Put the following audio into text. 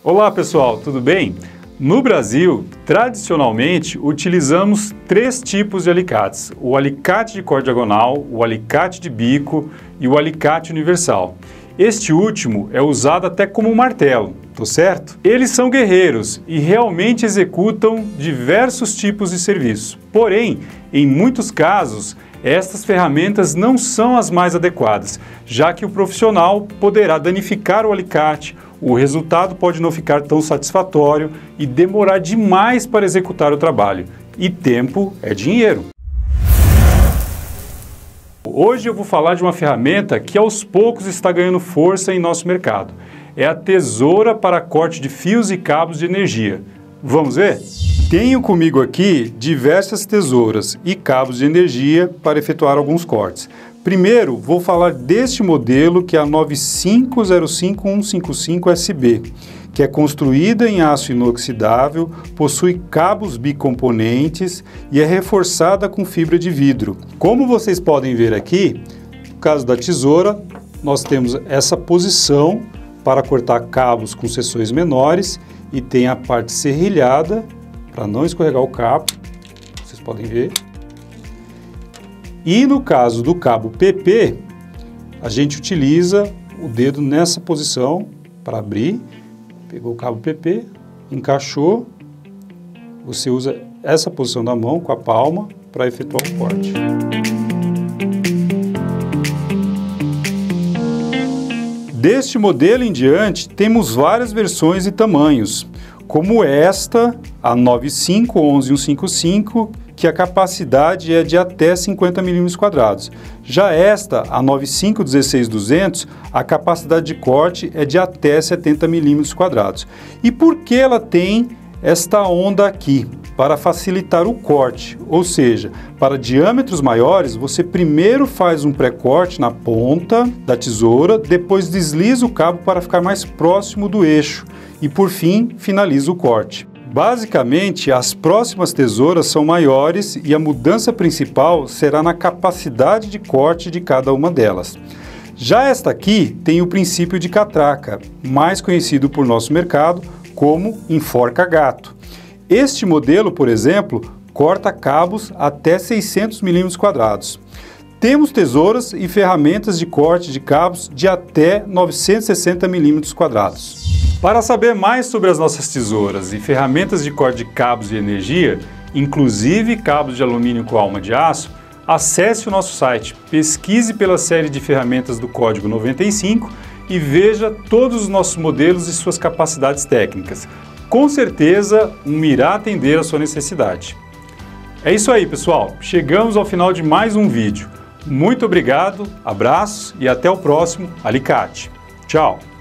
Olá pessoal, tudo bem? No Brasil, tradicionalmente, utilizamos 3 tipos de alicates: o alicate de corte diagonal, o alicate de bico e o alicate universal. Este último é usado até como martelo, tá certo? Eles são guerreiros e realmente executam diversos tipos de serviço. Porém, em muitos casos, estas ferramentas não são as mais adequadas, já que o profissional poderá danificar o alicate, o resultado pode não ficar tão satisfatório e demorar demais para executar o trabalho. E tempo é dinheiro. Hoje eu vou falar de uma ferramenta que aos poucos está ganhando força em nosso mercado. É a tesoura para corte de fios e cabos de energia. Vamos ver? Tenho comigo aqui diversas tesouras e cabos de energia para efetuar alguns cortes. Primeiro, vou falar deste modelo que é a 9505155SB, que é construída em aço inoxidável, possui cabos bicomponentes e é reforçada com fibra de vidro. Como vocês podem ver aqui, no caso da tesoura, nós temos essa posição para cortar cabos com seções menores e tem a parte serrilhada para não escorregar o cabo, vocês podem ver. E no caso do cabo PP, a gente utiliza o dedo nessa posição para abrir. Pegou o cabo PP, encaixou, você usa essa posição da mão com a palma para efetuar o corte. Deste modelo em diante, temos várias versões e tamanhos, como esta, a 9511155, que a capacidade é de até 50 mm². Já esta, a 9516200, a capacidade de corte é de até 70 mm². E por que ela tem esta onda aqui? Para facilitar o corte, ou seja, para diâmetros maiores, você primeiro faz um pré-corte na ponta da tesoura, depois desliza o cabo para ficar mais próximo do eixo e, por fim, finaliza o corte. Basicamente, as próximas tesouras são maiores e a mudança principal será na capacidade de corte de cada uma delas. Já esta aqui tem o princípio de catraca, mais conhecido por nosso mercado como enforca-gato. Este modelo, por exemplo, corta cabos até 600 mm². Temos tesouras e ferramentas de corte de cabos de até 960 mm². Para saber mais sobre as nossas tesouras e ferramentas de corte de cabos de energia, inclusive cabos de alumínio com alma de aço, acesse o nosso site, pesquise pela série de ferramentas do Código 95 e veja todos os nossos modelos e suas capacidades técnicas. Com certeza, irá atender a sua necessidade. É isso aí, pessoal. Chegamos ao final de mais um vídeo. Muito obrigado, abraços e até o próximo alicate. Tchau!